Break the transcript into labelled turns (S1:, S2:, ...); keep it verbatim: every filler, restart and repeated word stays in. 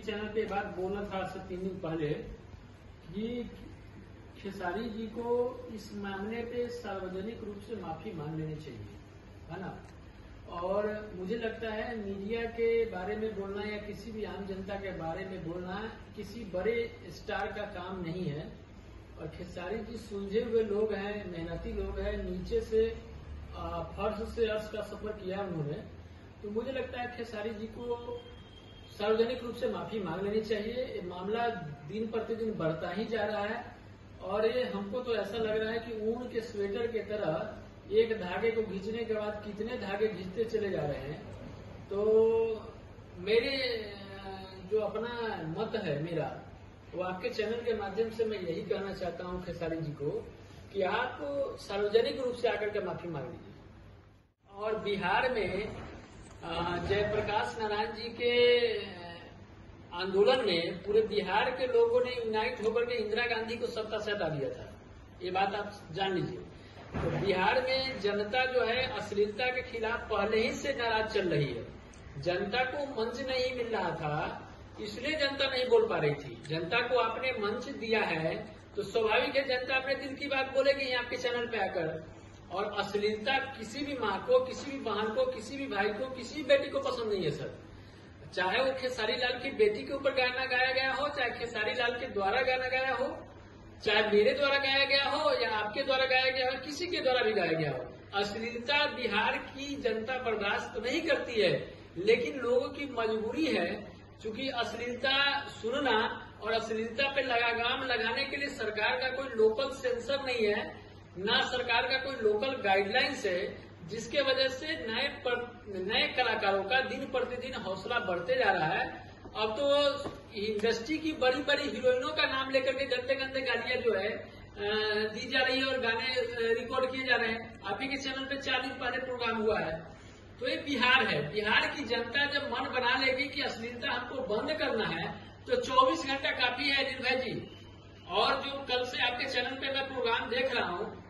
S1: Channel पे बात बोला था आज से तीन दिन पहले कि खेसारी जी को इस मामले पे सार्वजनिक रूप से माफी मांग लेनी चाहिए, है ना। और मुझे लगता है मीडिया के बारे में बोलना या किसी भी आम जनता के बारे में बोलना किसी बड़े स्टार का काम नहीं है। और खेसारी जी सुलझे हुए लोग हैं, मेहनती लोग हैं, नीचे से फर्श से अर्श का सफर किया उन्होंने। तो मुझे लगता है खेसारी जी को सार्वजनिक रूप से माफी मांग लेनी चाहिए। ये मामला दिन प्रतिदिन बढ़ता ही जा रहा है और ये हमको तो ऐसा लग रहा है कि ऊन के स्वेटर के तरह एक धागे को खींचने के बाद कितने धागे खींचते चले जा रहे हैं। तो मेरे जो अपना मत है मेरा, वो आपके चैनल के माध्यम से मैं यही कहना चाहता हूं खेसारी जी को कि आप सार्वजनिक रूप से आकर के माफी मांग लीजिए। और बिहार में जयप्रकाश नारायण जी के आंदोलन में पूरे बिहार के लोगों ने यूनाइट होकर के इंदिरा गांधी को सत्ता से हटा दिया था, ये बात आप जान लीजिए। तो बिहार में जनता जो है अश्लीलता के खिलाफ पहले ही से नाराज चल रही है। जनता को मंच नहीं मिल रहा था, इसलिए जनता नहीं बोल पा रही थी। जनता को आपने मंच दिया है तो स्वाभाविक है जनता अपने दिल की बात बोलेगी आपके चैनल पे आकर। और अश्लीलता किसी भी माँ को, किसी भी बहन को, किसी भी भाई को, किसी भी बेटी को पसंद नहीं है सर। चाहे वो खेसारी लाल की बेटी के ऊपर गाना गाया गया हो, चाहे खेसारी लाल के द्वारा गाना गाया हो, चाहे मेरे द्वारा गाया गया हो या आपके द्वारा गाया गया हो, किसी के द्वारा भी गाया गया हो। अश्लीलता बिहार की जनता बर्दाश्त नहीं करती है, लेकिन लोगों की मजबूरी है। चूंकि अश्लीलता सुनना और अश्लीलता पे लगाम लगाने के लिए सरकार का कोई लोकल सेंसर नहीं है, ना सरकार का कोई लोकल गाइडलाइंस है, जिसके वजह से नए पर, नए कलाकारों का दिन प्रतिदिन हौसला बढ़ते जा रहा है। अब तो इंडस्ट्री की बड़ी बड़ी हीरोइनों का नाम लेकर के गंदे गंदे गालियां जो है दी जा रही है और गाने रिकॉर्ड किए जा रहे हैं। आप ही के चैनल पे चार दिन पहले प्रोग्राम हुआ है। तो ये बिहार है। बिहार की जनता जब मन बना लेगी कि अश्लीलता हमको बंद करना है तो चौबीस घंटा काफी है निर्भय जी। और जो कल से आपके चैनल पे मैं प्रोग्राम देख रहा हूँ